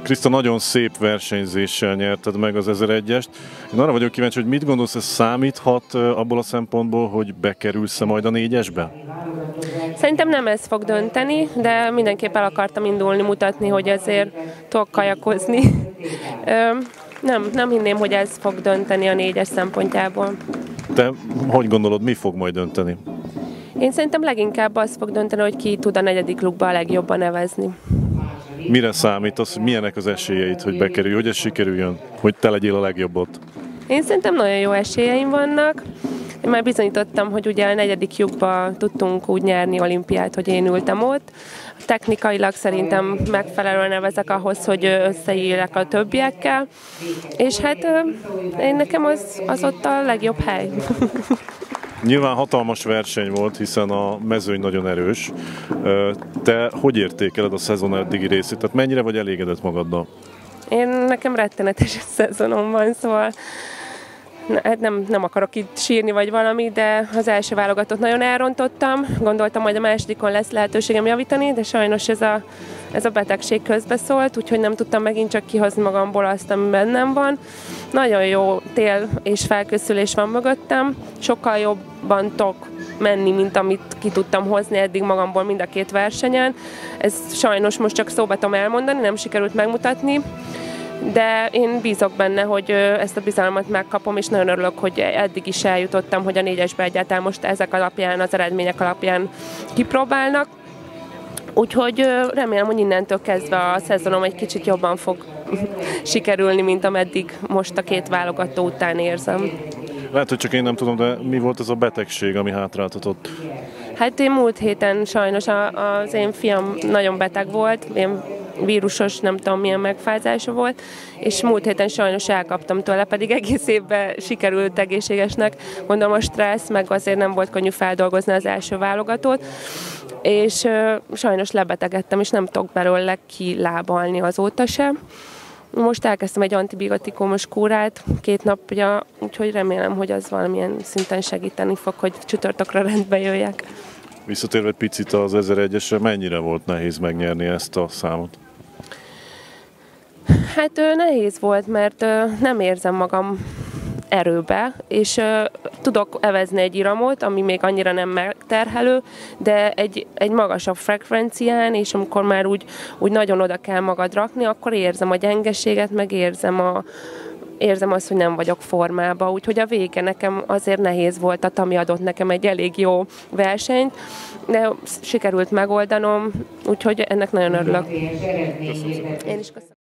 Kriszta, nagyon szép versenyzéssel nyerted meg az 1001-est. Én arra vagyok kíváncsi, hogy mit gondolsz, ez számíthat abból a szempontból, hogy bekerülsz-e majd a 4-esbe? Szerintem nem ez fog dönteni, de mindenképp el akartam indulni, mutatni, hogy azért tudok kajakozni. Nem hinném, hogy ez fog dönteni a 4-es szempontjából. Te hogy gondolod, mi fog majd dönteni? Én szerintem leginkább az fog dönteni, hogy ki tud a 4. lukba a legjobban nevezni. Mire számítasz, milyenek az esélyeid, hogy bekerülj, hogy ez sikerüljön, hogy te legyél a legjobb ott? Én szerintem nagyon jó esélyeim vannak. Én már bizonyítottam, hogy ugye a 4. lyukba tudtunk úgy nyerni olimpiát, hogy én ültem ott. Technikailag szerintem megfelelően nevezek ahhoz, hogy összeírjak a többiekkel. És hát nekem az ott a legjobb hely. Nyilván hatalmas verseny volt, hiszen a mezőny nagyon erős. Te hogy értékeled a szezon eddigi részét? Tehát mennyire vagy elégedett magaddal? Nekem rettenetes szezonom van, szóval nem akarok itt sírni vagy valami, de az első válogatót nagyon elrontottam. Gondoltam, hogy a másodikon lesz lehetőségem javítani, de sajnos ez a betegség közbeszólt, úgyhogy nem tudtam megint csak kihozni magamból azt, ami bennem van. Nagyon jó tél és felkészülés van mögöttem. Sokkal jobban tudok menni, mint amit ki tudtam hozni eddig magamból mind a két versenyen. Ez sajnos most csak szóba tudom elmondani, nem sikerült megmutatni. De én bízok benne, hogy ezt a bizalmat megkapom, és nagyon örülök, hogy eddig is eljutottam, hogy a 4-esbe egyáltalán most ezek alapján, az eredmények alapján kipróbálnak. Úgyhogy remélem, hogy innentől kezdve a szezonom egy kicsit jobban fog sikerülni, mint ameddig most a két válogató után érzem. Lehet, hogy csak én nem tudom, de mi volt ez a betegség, ami hátráltatott? Hát én múlt héten sajnos az én fiam nagyon beteg volt, én vírusos, nem tudom milyen megfázása volt, és múlt héten sajnos elkaptam tőle, pedig egész évben sikerült egészségesnek. Gondolom a stressz, meg azért nem volt könnyű feldolgozni az első válogatót, és sajnos lebetegedtem, és nem tudok belőle kilábalni azóta sem. Most elkezdtem egy antibiotikumos kúrát 2 napja, úgyhogy remélem, hogy az valamilyen szinten segíteni fog, hogy csütörtökre rendbe jöjjek. Visszatérve egy picit az 1001-esre, mennyire volt nehéz megnyerni ezt a számot? Hát nehéz volt, mert nem érzem magam erőbe, és tudok evezni egy iramot, ami még annyira nem megterhelő, de egy magasabb frekvencián, és amikor már úgy nagyon oda kell magad rakni, akkor érzem a gyengeséget, meg érzem azt, hogy nem vagyok formában, úgyhogy a vége nekem azért nehéz volt, a Tami adott nekem egy elég jó versenyt, de sikerült megoldanom, úgyhogy ennek nagyon örülök. Én is köszönöm.